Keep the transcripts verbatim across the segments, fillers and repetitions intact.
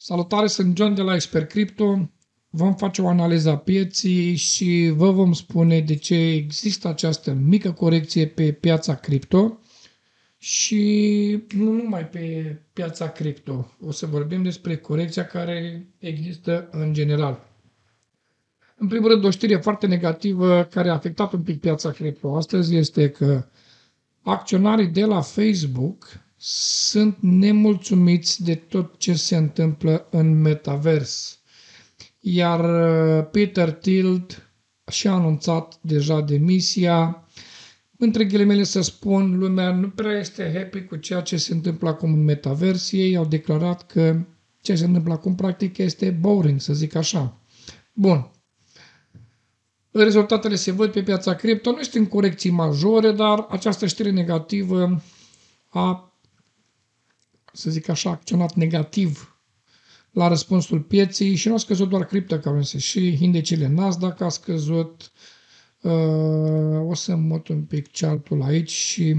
Salutare, sunt John de la Expert Crypto. Vom face o analiză a pieții și vă vom spune de ce există această mică corecție pe piața cripto și nu numai pe piața cripto. O să vorbim despre corecția care există în general. În primul rând, o știre foarte negativă care a afectat un pic piața cripto astăzi este că acționarii de la Facebook sunt nemulțumiți de tot ce se întâmplă în metavers. Iar Peter Thiel și-a anunțat deja demisia. Între ghilimele să spun, lumea nu prea este happy cu ceea ce se întâmplă acum în metavers. Ei au declarat că ce se întâmplă acum practic este boring, să zic așa. Bun. Rezultatele se văd pe piața cripto, nu este în corecții majore, dar această știre negativă a, să zic așa, acționat negativ la răspunsul pieței și nu a scăzut doar cryptocurrency, și indicele Nasdaq a scăzut. O să mut un pic chartul aici și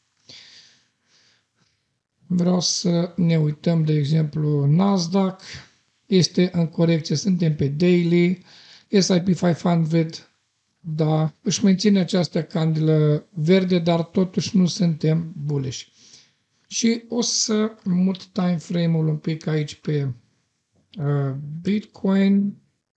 vreau să ne uităm, de exemplu, Nasdaq este în corecție, suntem pe daily, S and P cinci sute, da, își menține această candilă verde, dar totuși nu suntem bullish. Și o să mut time frame-ul un pic aici pe uh, Bitcoin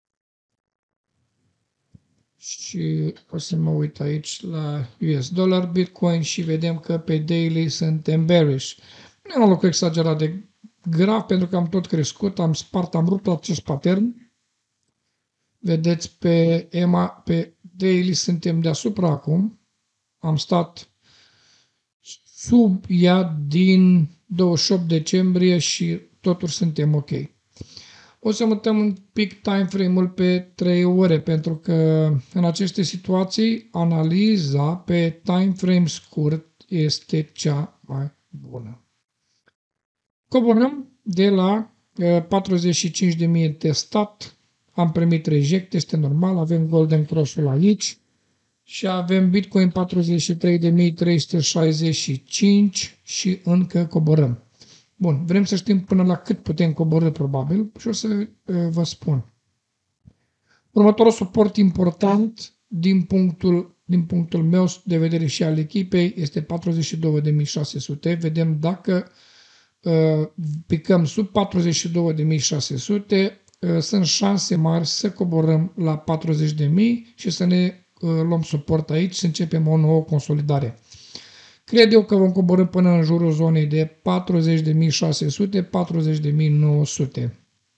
și o să mă uit aici la U S dollar Bitcoin și vedem că pe daily suntem bearish. Nu e un lucru exagerat de grav pentru că am tot crescut, am spart, am rupt acest pattern. Vedeți pe E M A, pe daily suntem deasupra acum. Am stat sub ea din douăzeci și opt decembrie și totuși suntem ok. O să mutăm un pic time frame-ul pe trei ore pentru că în aceste situații analiza pe time frame scurt este cea mai bună. Coborăm de la patruzeci și cinci de mii testat. Am primit reject, este normal, avem Golden Cross-ul aici și avem Bitcoin patruzeci și trei de mii trei sute șaizeci și cinci și încă coborăm. Bun, vrem să știm până la cât putem coborî probabil și o să uh, vă spun. Următorul suport important din punctul, din punctul meu de vedere și al echipei este patruzeci și două de mii șase sute. Vedem dacă uh, picăm sub patruzeci și două de mii șase sute. Sunt șanse mari să coborăm la patruzeci de mii și să ne luăm suport aici, să începem o nouă consolidare. Cred eu că vom coborî până în jurul zonei de patruzeci de mii șase sute - patruzeci de mii nouă sute.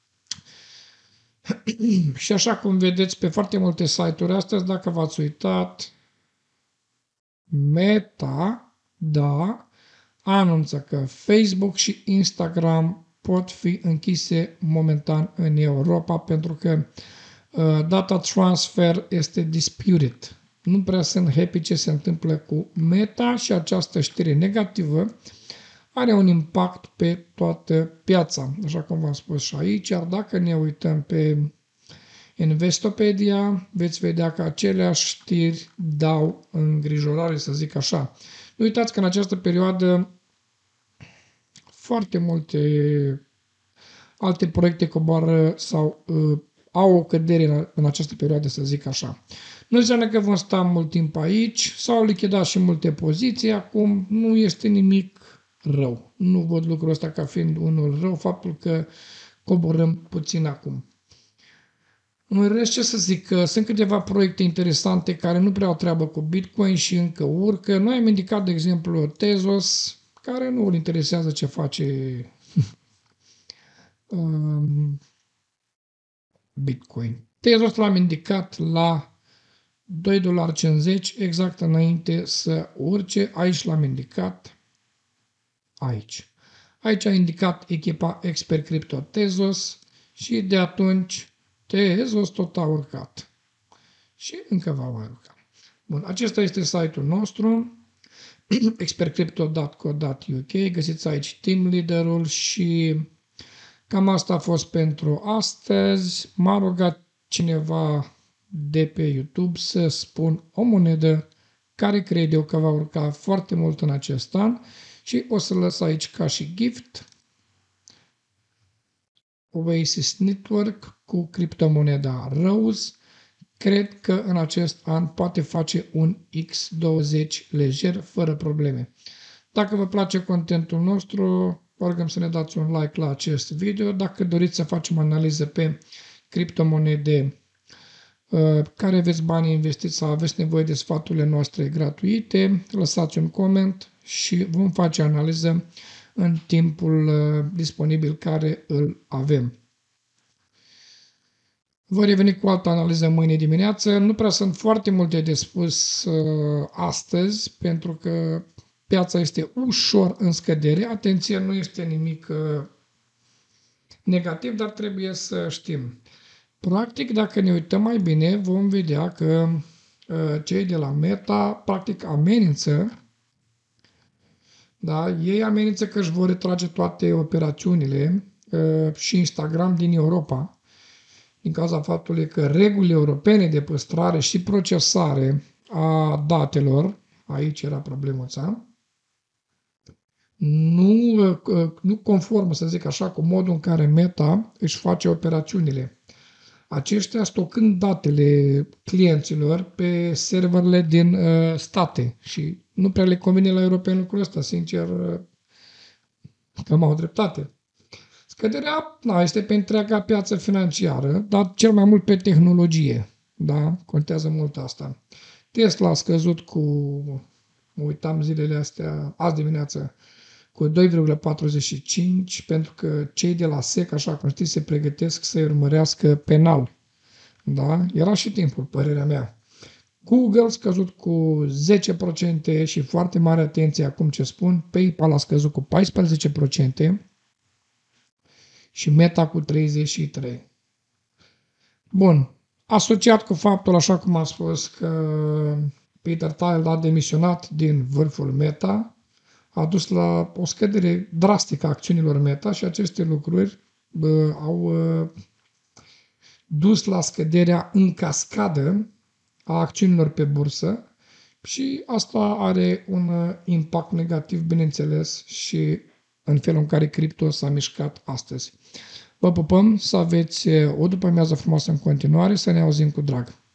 Și așa cum vedeți pe foarte multe site-uri astăzi, dacă v-ați uitat, Meta, da, anunță că Facebook și Instagram pot fi închise momentan în Europa pentru că uh, data transfer este disputed. Nu prea sunt happy ce se întâmplă cu Meta și această știre negativă are un impact pe toată piața, așa cum v-am spus și aici, iar dacă ne uităm pe Investopedia, veți vedea că aceleași știri dau îngrijorare, să zic așa. Nu uitați că în această perioadă foarte multe alte proiecte coboară sau uh, au o cădere în, în această perioadă, să zic așa. Nu înseamnă că vom sta mult timp aici, s-au lichidat și multe poziții, acum nu este nimic rău. Nu văd lucrul ăsta ca fiind unul rău, faptul că coborăm puțin acum. În rest, ce să zic, că sunt câteva proiecte interesante care nu prea au treabă cu Bitcoin și încă urcă. Noi am indicat, de exemplu, Tezos, care nu îl interesează ce face um, Bitcoin. Tezos l-am indicat la doi virgulă cincizeci dolari, exact înainte să urce. Aici l-am indicat. Aici. Aici a indicat echipa Expert Crypto Tezos și de atunci Tezos tot a urcat. Și încă va mai urca. Bun, acesta este site-ul nostru, expert crypto dot co dot U K. Găsiți aici team leader-ul și cam asta a fost pentru astăzi. M-a rugat cineva de pe YouTube să spun o monedă care cred eu că va urca foarte mult în acest an și o să lăs aici ca și gift Oasis Network cu criptomoneda Rose. Cred că în acest an poate face un X douăzeci lejer, fără probleme. Dacă vă place contentul nostru, vă rugăm să ne dați un like la acest video. Dacă doriți să facem analiză pe criptomonede care aveți bani investiți sau aveți nevoie de sfaturile noastre gratuite, lăsați un coment și vom face analiză în timpul disponibil care îl avem. Voi reveni cu altă analiză mâine dimineață. Nu prea sunt foarte multe de spus uh, astăzi, pentru că piața este ușor în scădere. Atenție, nu este nimic uh, negativ, dar trebuie să știm. Practic, dacă ne uităm mai bine, vom vedea că uh, cei de la Meta, practic, amenință, da? Ei amenință că își vor retrage toate operațiunile uh, și Instagram din Europa, din cauza faptului că regulile europene de păstrare și procesare a datelor, aici era problemuța, nu, nu conformă, să zic așa, cu modul în care Meta își face operațiunile. Aceștia stocând datele clienților pe serverele din uh, state și nu prea le convine la europeni lucrul ăsta, sincer, uh, că m-au dreptate. Scăderea da, este pe întreaga piață financiară, dar cel mai mult pe tehnologie. Da? Contează mult asta. Tesla a scăzut cu, mă uitam zilele astea, azi dimineață, cu doi virgulă patruzeci și cinci, pentru că cei de la S E C, așa cum știți, se pregătesc să-i urmărească penal. Da? Era și timpul, părerea mea. Google a scăzut cu zece la sută și foarte mare atenție acum ce spun, PayPal a scăzut cu paisprezece la sută, și Meta cu treizeci și trei la sută. Bun. Asociat cu faptul, așa cum am spus, că Peter Thiel a demisionat din vârful Meta, a dus la o scădere drastică a acțiunilor Meta și aceste lucruri bă, au bă, dus la scăderea în cascadă a acțiunilor pe bursă și asta are un impact negativ, bineînțeles, și în felul în care cripto s-a mișcat astăzi. Vă pupăm, să aveți o după-amiază frumoasă în continuare, să ne auzim cu drag!